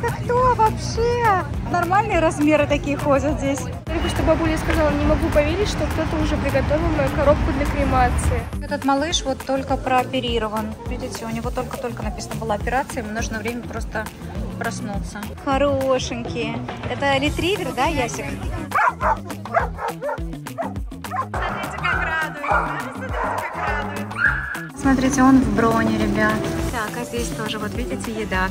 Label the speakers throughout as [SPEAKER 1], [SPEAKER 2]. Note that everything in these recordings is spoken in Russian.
[SPEAKER 1] это кто вообще? Нормальные размеры такие ходят здесь.
[SPEAKER 2] Только что бабуля сказала, не могу поверить, что кто-то уже приготовил мою коробку для кремации.
[SPEAKER 1] Этот малыш вот только прооперирован. Видите, у него только-только написано была операция, ему нужно время просто проснуться. Хорошенькие. Это ретривер, да, Ясик? Смотрите, как радуется. Смотрите, как радуется. Смотрите, он в броне, ребят. Так, а здесь тоже, вот видите, еда.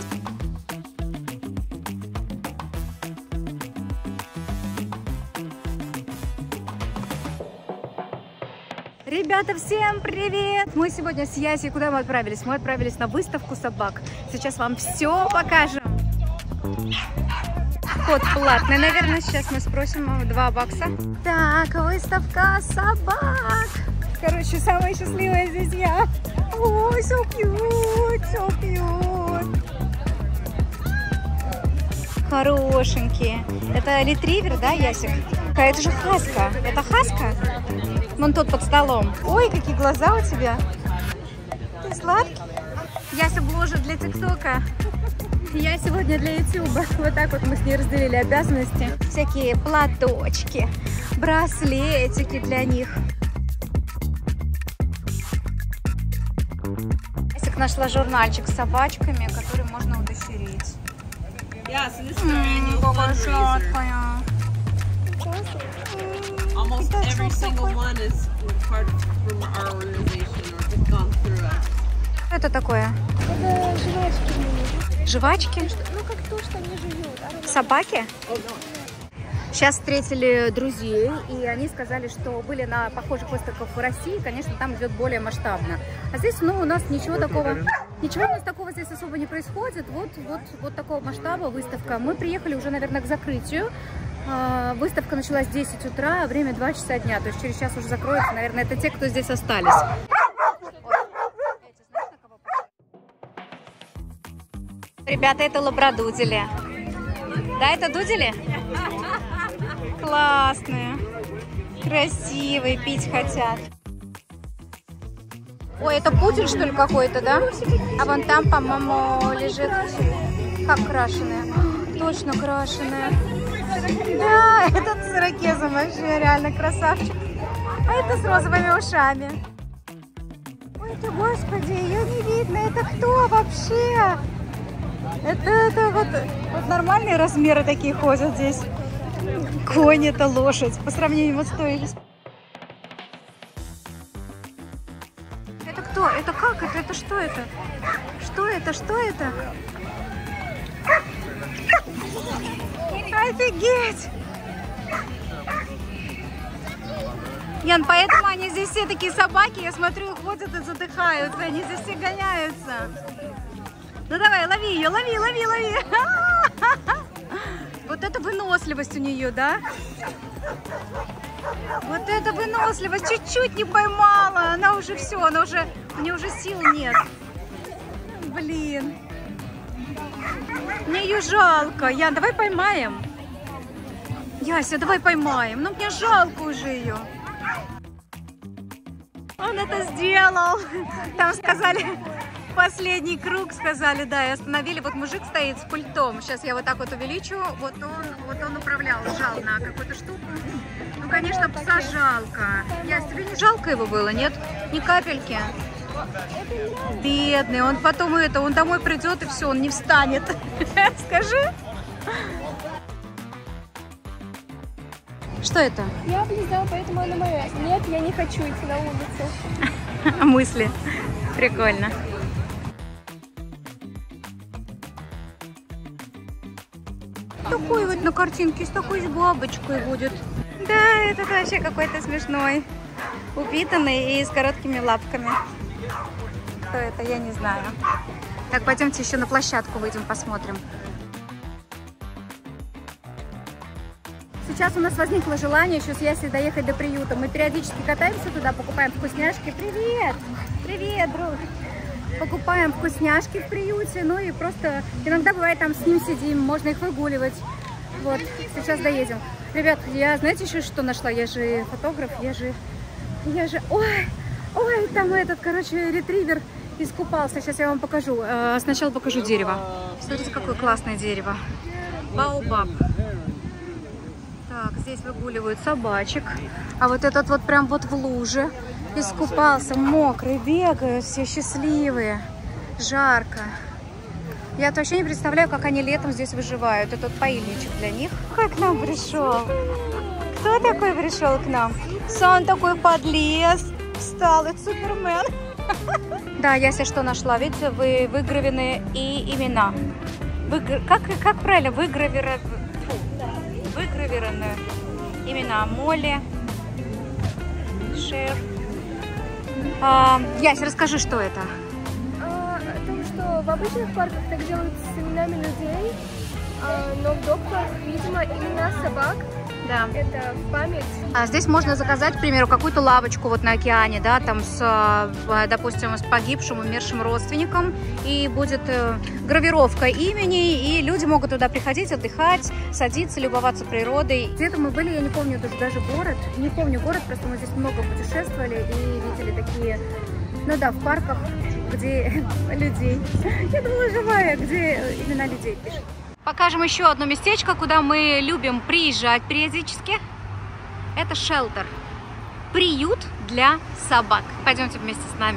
[SPEAKER 1] Ребята, всем привет! Мы сегодня с Ясей куда мы отправились? Мы отправились на выставку собак. Сейчас вам все покажем. Вход платный, наверное. Сейчас мы спросим 2 бакса. Так, выставка собак. Короче, самая счастливая здесь я. Ой, so cute, so cute. Хорошенькие. Это ретривер, да, Ясик? Это же хаска. Это хаска? Вон тот под столом. Ой, какие глаза у тебя. Ты сладкий. Яся бложит для ТикТока. Я сегодня для Ютуба. Вот так вот мы с ней разделили обязанности. Всякие платочки, браслетики для них. Ясик нашла журнальчик с собачками, который можно удочерить. Какая сладкая.
[SPEAKER 3] Almost every single one is part from our organization or has gone through us.
[SPEAKER 1] Что это такое?
[SPEAKER 2] Это жвачки.
[SPEAKER 1] Жвачки?
[SPEAKER 2] Ну как то, что они живут.
[SPEAKER 1] Собаки? Сейчас встретили друзей, и они сказали, что были на похожих выставках в России, конечно, там идет более масштабно. А здесь, ну, у нас ничего такого, ничего у нас такого здесь особо не происходит. Вот такого масштаба выставка. Мы приехали уже, наверное, к закрытию. Выставка началась в 10 утра, а время 2 часа дня, то есть через час уже закроется. Наверное, это те, кто здесь остались. Ребята, это лабрадудели. Да, это дудели? Классные, красивые, пить хотят. Ой, это пудель, что ли, какой-то, да? А вон там, по-моему, лежит. Как крашеная? Точно крашеная. Да, этот с ирокезом вообще реально красавчик. А это с розовыми ушами. Ой, ты, господи, ее не видно. Это кто вообще? Это вот нормальные размеры такие ходят здесь. Конь, это лошадь. По сравнению вот с той. Это кто? Это как? Это что это? Что это? Что это? Офигеть! Ян, поэтому они здесь все такие собаки, я смотрю, ходят и задыхаются, они здесь все гоняются. Ну давай, лови ее, лови, лови, лови. Вот это выносливость у нее, да? Вот это выносливость, чуть-чуть не поймала, она уже все, у нее уже сил нет. Блин. Мне ее жалко. Ян, давай поймаем. Яся, давай поймаем. Ну, мне жалко уже ее. Он это сделал. Там сказали, последний круг сказали, да, и остановили. Вот мужик стоит с пультом. Сейчас я вот так вот увеличу. Вот он управлял, жал на какую-то штуку. Ну, конечно, пса жалко. Ясь, тебе не жалко его было, нет? Ни капельки. Бедный, он потом он домой придет и все, он не встанет. Скажи. Что это?
[SPEAKER 2] Я облизала, поэтому она моя. Нет, я не хочу идти на улицу.
[SPEAKER 1] Мысли. Прикольно. Такой вот на картинке с такой с бабочкой будет. Да, это вообще какой-то смешной. Упитанный и с короткими лапками. Что это, я не знаю. Так, пойдемте еще на площадку выйдем, посмотрим. Сейчас у нас возникло желание еще с Ясей доехать до приюта. Мы периодически катаемся туда, покупаем вкусняшки. Привет! Привет, друг! Покупаем вкусняшки в приюте. Ну и просто иногда бывает там с ним сидим, можно их выгуливать. Вот, сейчас доедем. Ребят, я знаете еще что нашла? Я же фотограф, я же... Ой, там этот, короче, ретривер. Искупался. Сейчас я вам покажу. Сначала покажу дерево. Смотрите, какое классное дерево. Баобаб. Так, здесь выгуливают собачек. А вот этот вот прям вот в луже. Искупался, мокрый, бегают, все счастливые. Жарко. Я вообще не представляю, как они летом здесь выживают. Это вот поильничек для них. Кто к нам пришел? Кто такой пришел к нам? Сон такой подлез. Встал, это Супермен. Да, я себе что нашла. Видите, выгравированы и имена. Как правильно? Выгравированы имена. Молли, Шер. Яся, расскажи, что это?
[SPEAKER 2] О том, что в обычных парках так делают с именами людей, но в док-парках, видимо, имена собак.
[SPEAKER 1] Да.
[SPEAKER 2] Это в память.
[SPEAKER 1] А здесь можно заказать, к примеру, какую-то лавочку вот на океане, да, там с, допустим, с погибшим, умершим родственником, и будет гравировка имени, и люди могут туда приходить, отдыхать, садиться, любоваться природой. Где-то мы были, я не помню даже город, не помню город, просто мы здесь много путешествовали и видели такие, ну да, в парках, где людей. Я думала, живая, где имена людей пишут. Покажем еще одно местечко, куда мы любим приезжать периодически. Это шелтер. Приют для собак. Пойдемте вместе с нами.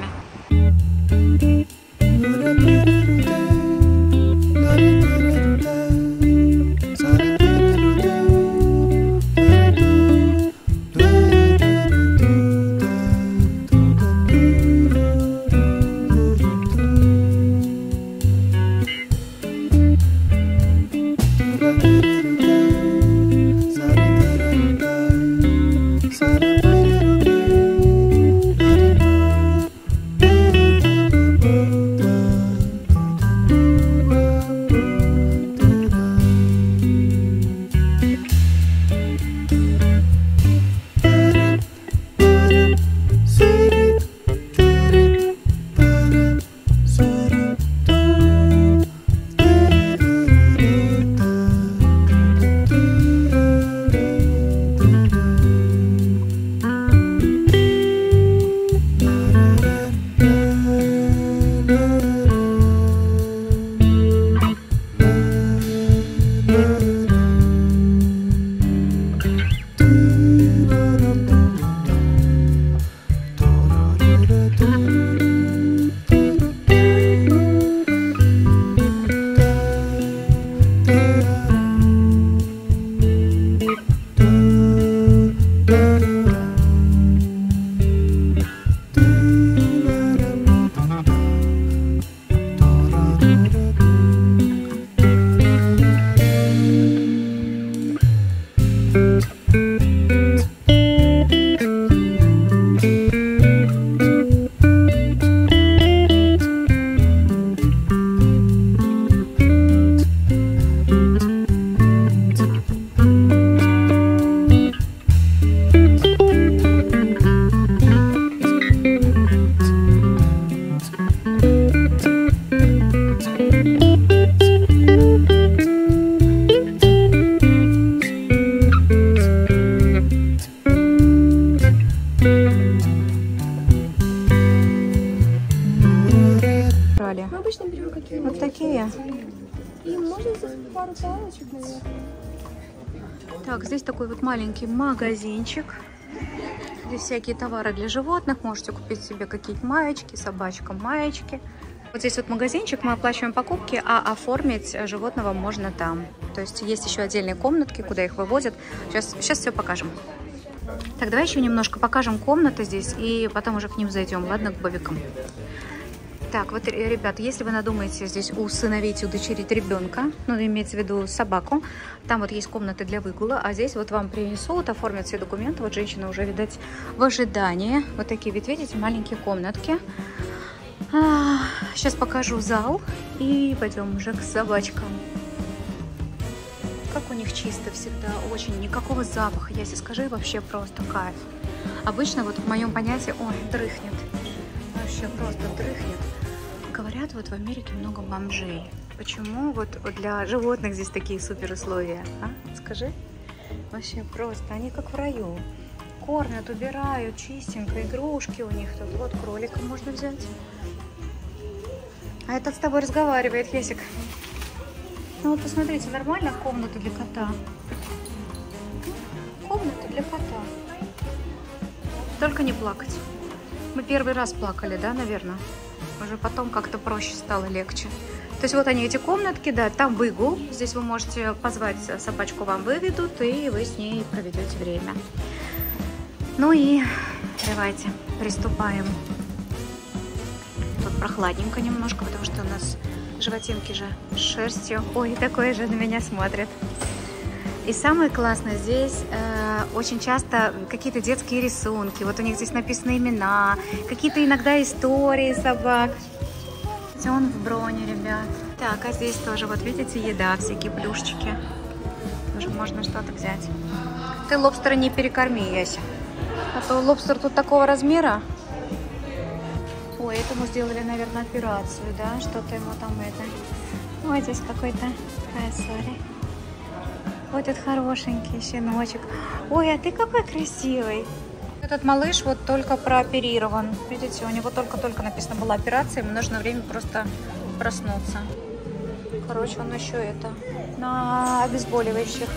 [SPEAKER 2] Мы обычно берем какие-нибудь.
[SPEAKER 1] Вот такие.
[SPEAKER 2] И можно здесь пару палочек, наверное.
[SPEAKER 1] Так, здесь такой вот маленький магазинчик. Здесь всякие товары для животных. Можете купить себе какие-то маечки, собачкам маечки. Вот здесь вот магазинчик, мы оплачиваем покупки, а оформить животного можно там. То есть есть еще отдельные комнатки, куда их выводят. Сейчас все покажем. Так, давай еще немножко покажем комнаты здесь, и потом уже к ним зайдем, ладно, к бобикам. Так, вот, ребят, если вы надумаете здесь усыновить, удочерить ребенка, ну, имеется в виду собаку, там вот есть комнаты для выгула, а здесь вот вам принесут, оформят все документы. Вот женщина уже, видать, в ожидании. Вот такие, ведь, видите, маленькие комнатки. Сейчас покажу зал и пойдем уже к собачкам. Как у них чисто всегда, очень, никакого запаха. Яся, скажи, вообще просто кайф. Обычно вот в моем понятии, ой, дрыхнет. Вообще просто дрыхнет. Говорят, вот в Америке много бомжей. Почему вот для животных здесь такие супер условия? А? Скажи. Вообще просто, они как в раю. Кормят, убирают, чистенько, игрушки у них тут. Вот кролика можно взять. А этот с тобой разговаривает, Ясик. Ну вот посмотрите, нормально комната для кота. Комната для кота. Только не плакать. Мы первый раз плакали, да, наверное? Уже потом как-то проще стало, легче. То есть вот они, эти комнатки, да, там выгул. Здесь вы можете позвать собачку, вам выведут, и вы с ней проведете время. Ну и давайте приступаем. Тут прохладненько немножко, потому что у нас животинки же с шерстью. Ой, такое же на меня смотрят. И самое классное здесь очень часто какие-то детские рисунки. Вот у них здесь написаны имена, какие-то иногда истории собак. Он в броне, ребят. Так, а здесь тоже, вот видите, еда, всякие плюшечки. Тоже можно что-то взять. Ты лобстера не перекорми, Яся. А то лобстер тут такого размера. Ой, этому сделали, наверное, операцию, да? Что-то ему там это... Ой, здесь какой-то... Сори. Вот этот хорошенький щеночек. Ой, а ты какой красивый. Этот малыш вот только прооперирован. Видите, у него только-только написано была операция. Ему нужно время просто проснуться. Короче, он еще это... На обезболивающих.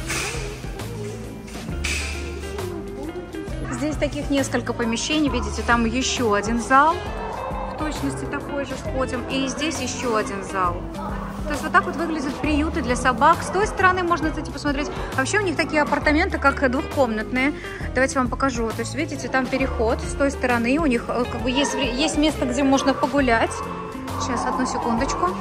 [SPEAKER 1] Здесь таких несколько помещений. Видите, там еще один зал. В точности такой же сходим. И здесь еще один зал. То есть вот так вот выглядят приюты для собак. С той стороны можно, кстати, посмотреть. Вообще у них такие апартаменты, как двухкомнатные. Давайте вам покажу. То есть, видите, там переход. С той стороны у них как бы есть место, где можно погулять. Сейчас, одну секундочку.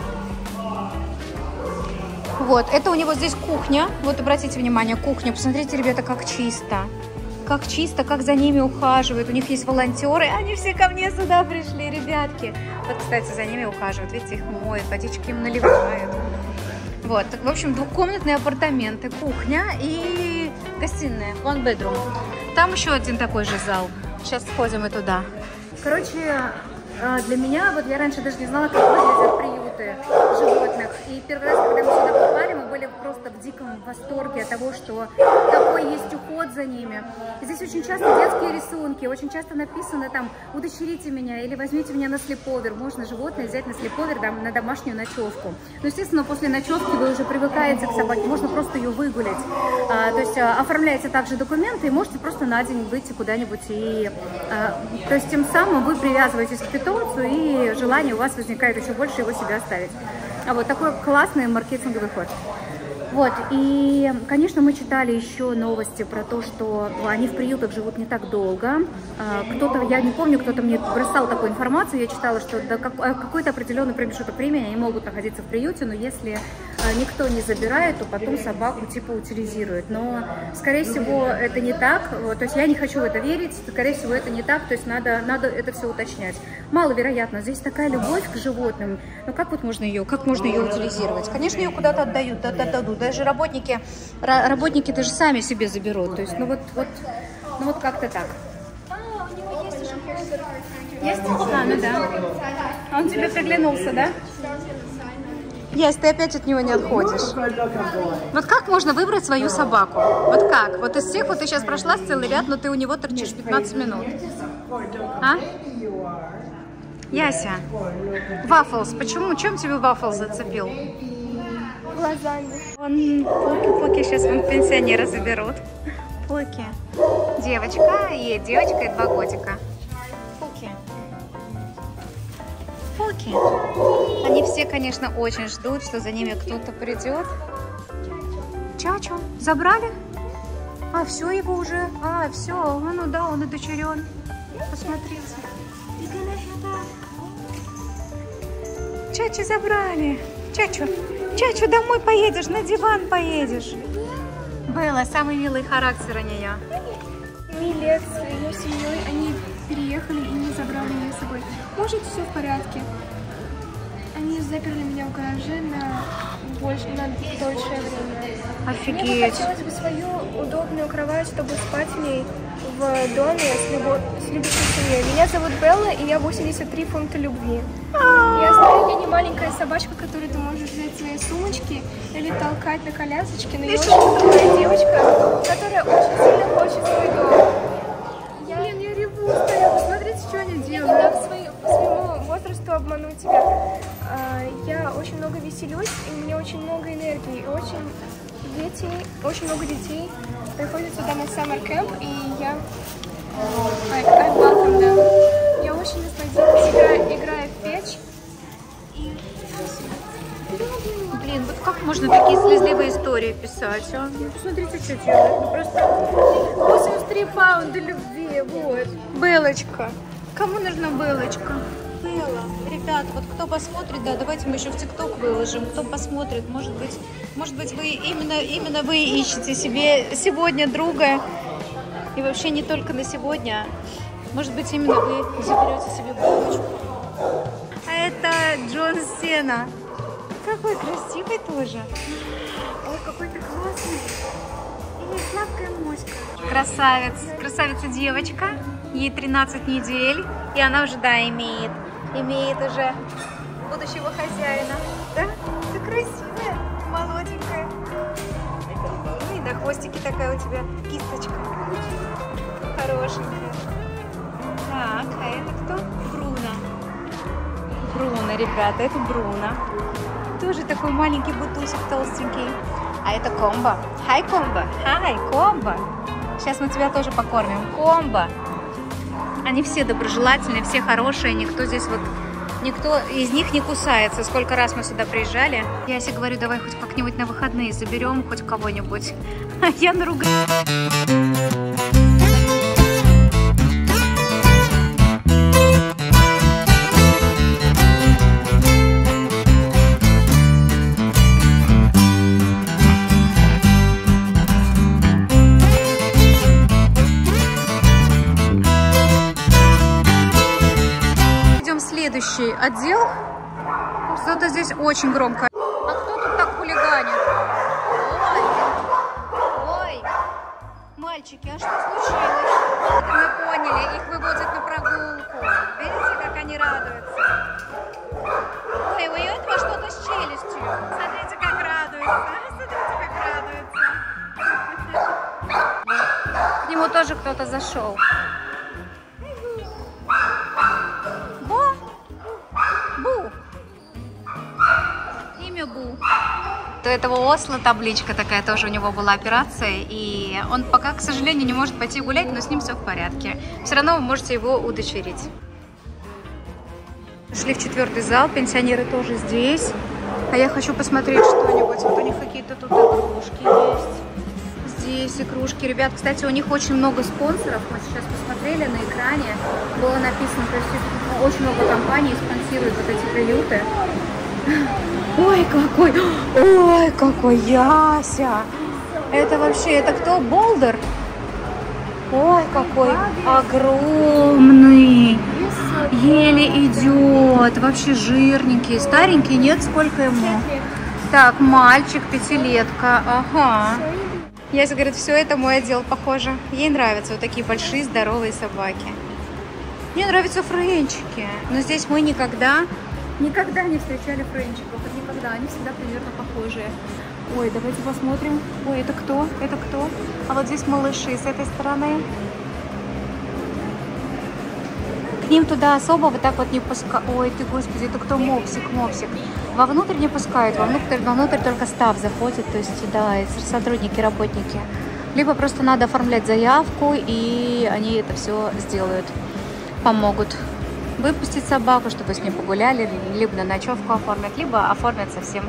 [SPEAKER 1] Вот, это у него здесь кухня. Вот, обратите внимание, кухня. Посмотрите, ребята, как чисто. Как чисто, как за ними ухаживают. У них есть волонтеры. Они все ко мне сюда пришли, ребятки. Вот, кстати, за ними ухаживают. Видите, их моют, водички им наливают. Вот, в общем, двухкомнатные апартаменты, кухня и гостиная. One bedroom. Там еще один такой же зал. Сейчас сходим и туда. Короче, для меня, вот я раньше даже не знала, как выглядят приюты животных. И первый раз, когда мы сюда попали, мы были просто в диком восторге от того, что такой есть уход за ними. И здесь очень часто детские рисунки, очень часто написано там «удочерите меня» или «возьмите меня на слиповер». Можно животное взять на слиповер, на домашнюю ночевку. Но, естественно, после ночевки вы уже привыкаете к собаке, можно просто ее выгулять. То есть оформляете также документы и можете просто на день выйти куда-нибудь. И, то есть тем самым вы привязываетесь к питомцу, и желание у вас возникает еще больше его себе оставить. А вот такой классный маркетинговый ход. Вот, и, конечно, мы читали еще новости про то, что они в приютах живут не так долго. Кто-то, я не помню, кто-то мне бросал такую информацию, я читала, что до какой-то определенный промежуток времени они могут находиться в приюте, но если никто не забирает, то потом собаку типа утилизируют. Но, скорее всего, это не так, то есть я не хочу в это верить, скорее всего, это не так, то есть надо это все уточнять. Маловероятно, здесь такая любовь к животным, но как вот можно ее утилизировать? Конечно, ее куда-то отдают, даже работники даже сами себе заберут, то есть, ну вот как-то так.
[SPEAKER 2] У него есть уже hamster.
[SPEAKER 1] Есть? Ну да. Он тебе приглянулся, да? Ясь, ты опять от него не отходишь. Вот как можно выбрать свою собаку? Вот как? Вот из всех, вот ты сейчас прошла целый ряд, но ты у него торчишь 15 минут. А? Яся, Waffles, почему? Чем тебе Waffles зацепил?
[SPEAKER 2] Глазами.
[SPEAKER 1] Поки сейчас вон пенсионера заберут. Поки. Девочка, ей девочка и 2 годика. Поки. Они все, конечно, очень ждут, что за ними кто-то придет. Чачу, забрали? А, все его уже. А, все, ну да, он удочерен. Посмотрите. Чачу забрали. Чачу, домой поедешь, на диван поедешь. Белла, самый милый характер у нее.
[SPEAKER 2] Милет с ее семьей, они переехали и не забрали ее с собой. Может, все в порядке. Они заперли меня в гараже на дольшее время.
[SPEAKER 1] Офигеть.
[SPEAKER 2] Мне бы хотелось бы свою удобную кровать, чтобы спать в ней в доме с любящей семьей. Меня зовут Белла, и я 83 фунта любви. Я знаю, я не маленькая собачка, которую ты можешь взять в свои сумочки или толкать на колясочке, но я очень добрая девочка, которая очень сильно хочет свой дом.
[SPEAKER 1] Я реву, посмотрите, что они
[SPEAKER 2] Я не дам своему возрасту обмануть тебя. я очень много веселюсь, и у меня очень много энергии, и очень много детей приходят сюда на summer camp, и я welcome them. Я очень насладилась, играя в печь. И...
[SPEAKER 1] Блин, вот как можно такие слезливые истории писать, а? Ну, посмотрите, что делает. Ну, просто 83 паунда любви, вот. Белочка. Кому нужна Белочка? Белла. Ребят, вот кто посмотрит, да, давайте мы еще в ТикТок выложим. Кто посмотрит, может быть вы именно вы ищете себе сегодня друга. И вообще не только на сегодня. Может быть, именно вы заберете себе Белочку. А это Джон Сена. Какой красивый тоже. Ой, какой ты классный. И сладкая моська. Красавица девочка. Ей 13 недель. И она уже, да, имеет уже будущего хозяина. Да? Ты красивая, молоденькая. И на хвостике такая у тебя кисточка. Хорошенькая. Так, а это кто? Бруно. Бруно, ребята, это Бруно. Тоже такой маленький бутусик толстенький. А это Комбо. Хай, Комбо. Хай, Комбо. Сейчас мы тебя тоже покормим. Комбо. Они все доброжелательные, все хорошие. Никто из них не кусается. Сколько раз мы сюда приезжали. Я себе говорю, давай хоть как-нибудь на выходные заберем хоть кого-нибудь. А я наругаю. Следующий отдел. Что-то здесь очень громко. А кто тут так хулиганит? Ой, мальчики, а что случилось? Мы поняли, их выводят на прогулку. Видите, как они радуются? Ой, у этого что-то с челюстью. Смотрите, как радуется. Смотрите, как радуется. К нему тоже кто-то зашел. Бу. У этого Осло табличка такая, тоже у него была операция, и он пока, к сожалению, не может пойти гулять, но с ним все в порядке. Все равно вы можете его удочерить. Шли в 4-й зал, пенсионеры тоже здесь. А я хочу посмотреть что-нибудь. Вот у них какие-то тут игрушки есть. Здесь игрушки. Ребят, кстати, у них очень много спонсоров. Мы сейчас посмотрели на экране. Было написано, то есть очень много компаний спонсируют вот эти приюты. Ой, какой Яся! Это вообще, это кто? Болдер? Ой, какой огромный! Еле идет, вообще жирненький, старенький, нет, сколько ему? Так, мальчик, 5-летка, ага. Яся говорит, все это мой отдел, похоже. Ей нравятся вот такие большие здоровые собаки. Мне нравятся френчики, но здесь мы никогда не встречали френчиков, никогда, они всегда примерно похожие. Ой, давайте посмотрим. Ой, это кто? Это кто? А вот здесь малыши с этой стороны. К ним туда особо вот так вот не пускают. Ой, ты, господи, это кто? Мопсик. Вовнутрь не пускают, вовнутрь только став заходит, то есть, да, сотрудники, работники. Либо просто надо оформлять заявку, и они это все сделают, помогут выпустить собаку, чтобы с ней погуляли, либо на ночевку оформят, либо оформят совсем.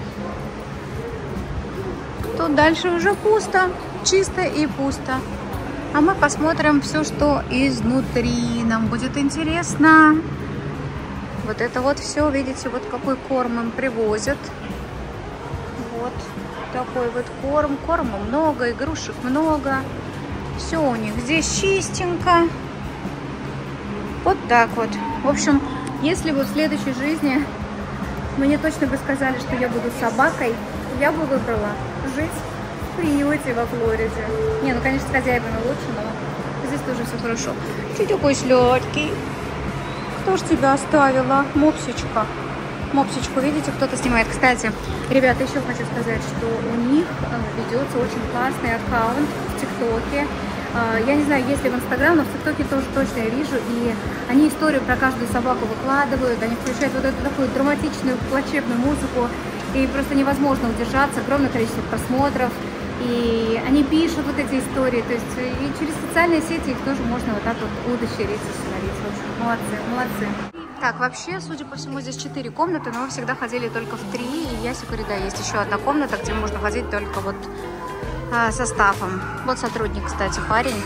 [SPEAKER 1] Тут дальше уже пусто, чисто и пусто. А мы посмотрим все, что изнутри. Нам будет интересно. Вот это вот все, видите, вот какой корм им привозят. Вот такой вот корм. Корма много, игрушек много. Все у них здесь чистенько. Вот так вот. В общем, если бы в следующей жизни мне точно бы сказали, что я буду собакой, я бы выбрала жить в приюте во Флориде. Не, ну, конечно, с хозяевами лучше, но здесь тоже все хорошо. Ты такой сладкий. Кто ж тебя оставила? Мопсичка. Мопсичку, видите, кто-то снимает. Кстати, ребята, еще хочу сказать, что у них ведется очень классный аккаунт в ТикТоке. Я не знаю, есть ли в Инстаграм, но в ТикТоке тоже точно я вижу. И они историю про каждую собаку выкладывают. Они включают вот эту такую драматичную, плачевную музыку. И просто невозможно удержаться. Огромное количество просмотров. И они пишут вот эти истории. То есть и через социальные сети их тоже можно вот так вот удочерить, установить. В общем, молодцы, молодцы. Так, вообще, судя по всему, здесь 4 комнаты, но мы всегда ходили только в 3. И ясик говорит, да, есть еще одна комната, где можно ходить только вот со стафом. Вот сотрудник, кстати, парень.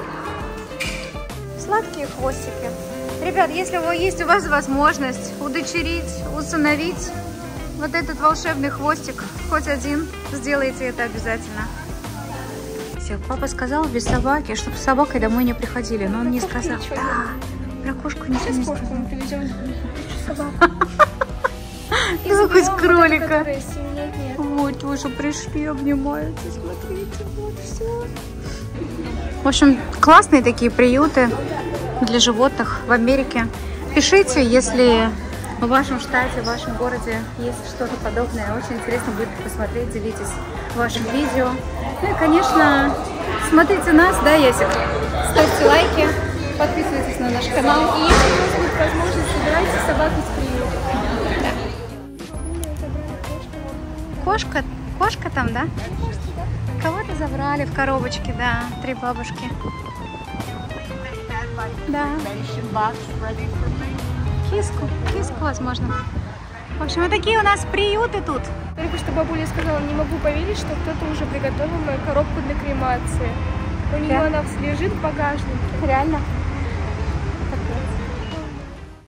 [SPEAKER 1] Сладкие хвостики. Ребят, если есть у вас возможность удочерить, усыновить вот этот волшебный хвостик, хоть один, сделайте это обязательно. Все, папа сказал без собаки, чтобы с собакой домой не приходили, но он не сказал. Да, про кошку ничего не сказал.
[SPEAKER 2] Мы привезем собаку.
[SPEAKER 1] Ну, хоть кролика. Вот, уже пришли, обнимаются, смотрите, вот все. В общем, классные такие приюты для животных в Америке. Пишите, если в вашем штате, в вашем городе есть что-то подобное. Очень интересно будет посмотреть, делитесь вашим видео. Ну и, конечно, смотрите нас, да, Ясик? Ставьте лайки, подписывайтесь на наш канал.
[SPEAKER 2] И если у вас будет возможность, собирайте собак из приюта.
[SPEAKER 1] Кошка там, да? Кого-то забрали в коробочке, да, 3 бабушки. Да. Киску, возможно. В общем, вот такие у нас приюты тут.
[SPEAKER 2] Только что бабуля сказала, не могу поверить, что кто-то уже приготовил мою коробку для кремации. У нее она лежит в багажнике.
[SPEAKER 1] Реально?